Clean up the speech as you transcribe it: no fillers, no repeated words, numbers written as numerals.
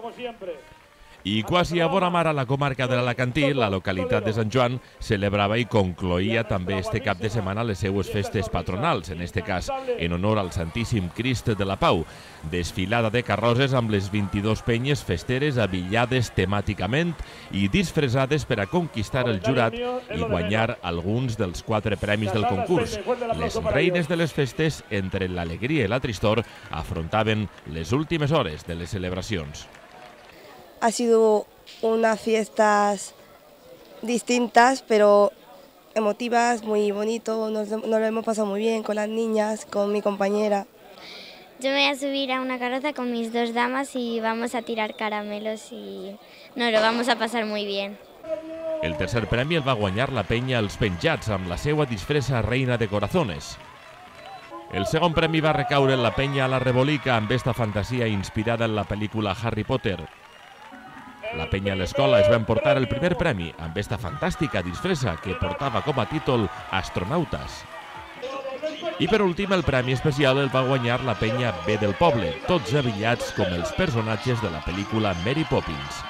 I quasi a vora mar a la comarca de l'Alacantí, la localitat de Sant Joan celebrava i concloïa també este cap de setmana les seues festes patronals, en este cas en honor al Santíssim Crist de la Pau. Desfilada de carrosses amb les 22 penyes festeres avillades temàticament i disfressades per a conquistar el jurat i guanyar alguns dels 4 premis del concurs. Les reines de les festes, entre l'alegria i la tristor, afrontaven les últimes hores de les celebracions. Ha sido unas fiestas distintas, pero emotivas, muy bonito. Nos lo hemos pasado muy bien con las niñas, con mi compañera. Yo me voy a subir a una carroza con mis 2 damas y vamos a tirar caramelos y nos lo vamos a pasar muy bien. El tercer premi el va guanyar la penya Els Penjats amb la seva disfressa Reina de Corazones. El segon premi va recaure en la penya La Rebolica amb esta fantasia inspirada en la pel·lícula Harry Potter. La penya a l'escola es va emportar el primer premi amb esta fantàstica disfressa que portava com a títol Astronautes. I per últim el premi especial el va guanyar la penya B del poble, tots avillats com els personatges de la pel·lícula Mary Poppins.